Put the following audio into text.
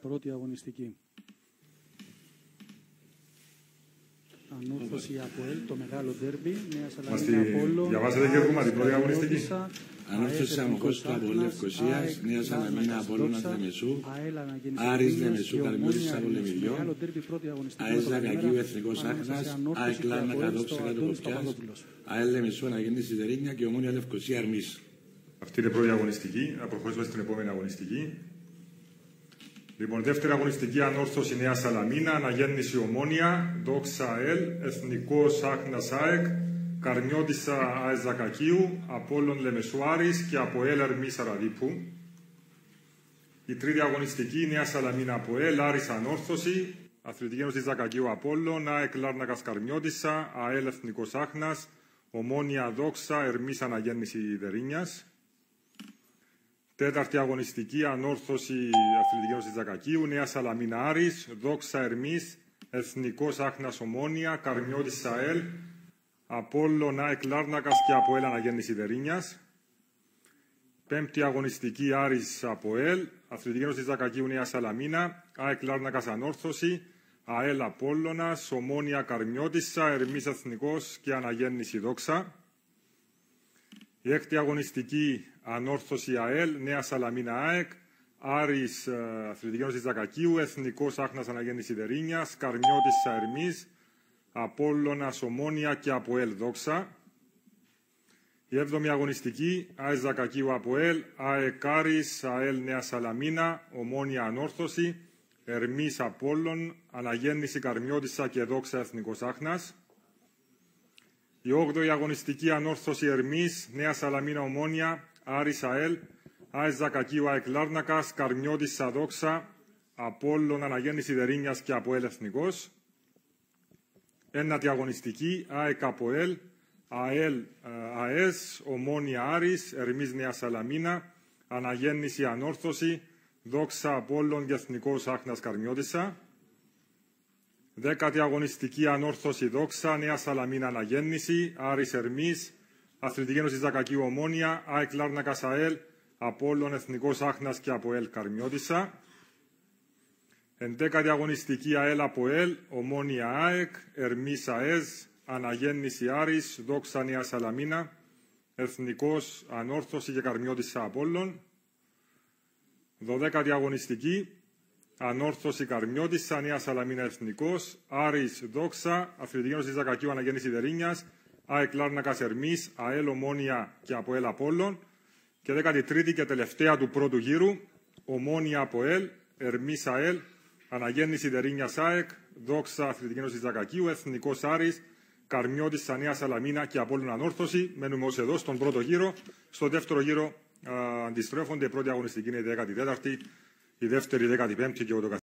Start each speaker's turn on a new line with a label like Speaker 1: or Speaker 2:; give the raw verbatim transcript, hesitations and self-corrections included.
Speaker 1: Πρώτη αγωνιστική. Ανόρθωση ΑΠΟΕΛ, το μεγάλο ντέρμπι. Νέα Σαλαμίνα Απόλλων.
Speaker 2: Διαβάσατε και έχουμε την πρώτη αγωνιστική.
Speaker 3: Ανόρθωση Αμοχώς του Απόλλων Λευκωσίας, Νέα Σαλαμίνα Απόλλων Λεμεσού, Άρης Λεμεσού Καρμιώτης από Λεμιδιό, ΑΕΣ Δακακίου Εθνικός Άχνας, ΑΕΚ Λάρνακα Δόξα Κατοκοπιάς, ΑΕΛ Λεμεσού Αναγέννηση Δερίνια και Ομόνια Λευκωσία Αρμής.
Speaker 2: Αυτή είναι η πρώτη αγωνιστική. Να προχωρήσουμε στην επόμενη αγωνιστική. Λοιπόν, δεύτερη αγωνιστική, Ανόρθωση Νέα Σαλαμίνα, Αναγέννηση Ομόνια, Δόξα ΑΕΛ, Εθνικός Άχνας ΑΕΚ, Καρμιώτισσα ΑΕΣ Δακακίου, Απόλλων Λεμεσού Άρης και ΑΠΟΕΛ Αρμής Αραδίπου. Η τρίτη αγωνιστική, Νέα Σαλαμίνα Αποέλ, Άρης Ανόρθωση, Αθλητική Ένωση Δακακίου Απόλλων, ΑΕΚ Λάρνακας Καρμιώτισσα, ΑΕΛ Εθνικός Άχνας, Ομόνια Δόξα, Ερμής Αναγέννηση Δερίνιας. Τέταρτη αγωνιστική, Ανόρθωση Αθλητική Ένωση Δακακίου, Νέα Σαλαμίνα Άρης, Δόξα Ερμής, Εθνικός Άχνας Ομόνια, Καρμιώτισσα ΑΕΛ, Απόλλων ΑΕΚ Λάρνακας και ΑΠΟΕΛ Αναγέννηση Δερίνιας. Πέμπτη αγωνιστική, Άρης ΑΠΟΕΛ, Αθλητική Ένωση Δακακίου Νέα Σαλαμίνα, ΑΕΚ Λάρνακας Ανόρθωση, ΑΕΛ Απόλλωνας, Ομόνια Καρμιώτισσα, Ερμής Εθνικός και Αναγέννηση Δόξα. Η έκτη αγωνιστική, Ανόρθωση ΑΕΛ, Νέα Σαλαμίνα ΑΕΚ, Άρης Αθλητική Ένωση Δακακίου, Εθνικός Άχνας Αναγέννηση Δερίνιας, Καρμιώτισσα Ερμής, Απόλλωνας Ομόνια και ΑΠΟΕΛ Δόξα. Η έβδομη αγωνιστική, ΑΕΣ Δακακίου Αποέλ, ΑΕΚ Άρης, ΑΕΛ Νέα Σαλαμίνα, Ομόνια Ανόρθωση, Ερμής Απόλλων, Αναγέννηση Καρμιώτισσα και Δόξα Εθνικός Άχνας. Η όγδοη αγωνιστική, Ανόρθωση Ερμής, Νέα Σαλαμίνα Ομόνια, Άρης ΑΕΛ, ΑΕΣ Δακακίου ΑΕΚ Λάρνακας, Καρμιώτισσα Δόξα, Απόλλων Αναγέννηση Δερίνιας και ΑΠΟΕΛ Εθνικός. Ένατη αγωνιστική, ΑΕΚ Αποέλ, ΑΕΛ, ΑΕΣ, Ομόνια Άρης, Ερμής Νέα Σαλαμίνα, Αναγέννηση Ανόρθωση, Δόξα Απόλλων και Εθνικός Άχνας Καρμιώτισσα. Δέκατη αγωνιστική, Ανόρθωση Δόξα, Νέα Σαλαμίνα Αναγέννηση, Άρης Ερμής, Αθλητική Ένωση Δακακίου Ομόνια, ΑΕΚ Λάρνακας ΑΕΛ, Απόλλων Εθνικός Άχνας και ΑΠΟΕΛ Καρμιώτισσα. Εντέκατη αγωνιστική, ΑΕΛ Αποέλ, Ομόνια ΑΕΚ, Ερμής ΑΕΣ, Αναγέννηση Άρης, Δόξα Νέα Σαλαμίνα, Εθνικός Ανόρθωση και Καρμιώτισσα Απόλλων. Δωδέκατη αγωνιστική, Ανόρθωση Καρμιώτισσα, Νέα Σαλαμίνα Εθνικός, Άρης Δόξα, Αθλητική Ένωση Δακακίου Αναγέννηση Δερίνιας, ΑΕΚ Λάρνακας Ερμής, ΑΕΛ Ομόνια και ΑΠΟΕΛ Απόλλων. Και δέκατη τρίτη και τελευταία του πρώτου γύρου, Ομόνια Αποέλ, Ερμής ΑΕΛ, Αναγέννηση Δερίνιας ΑΕΚ, Δόξα Αθλητική Ένωση Δακακίου, Εθνικός Άρης, Καρμιώτισσα Νέα Σαλαμίνα και Απόλλων Ανόρθωση. Μένουμε ως εδώ στον πρώτο γύρο. Στο δεύτερο γύρο α, αντιστρέφονται. Η πρώτη αγωνιστική είναι η δέκατη τέταρτη, η δεύτερη η δέκατη πέμπτη και ούτω καθεξής.